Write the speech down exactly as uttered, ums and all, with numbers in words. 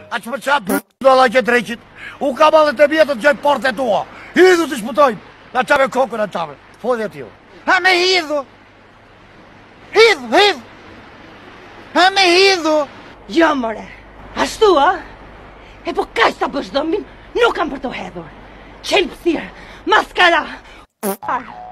A që më qa për dolla që treqit. U ka madhe të vjetët gjoj porte tua. Hidhu të shputojnë. Na qave kokën a qave. Fodhe t'ju. Ha me hidhu. Hidhu, hidhu. Ha me hidhu. Jo, more. Ashtu, a? E po kaj sa bësh domin, nuk kam për të hedhur. Qelpsir, maskara.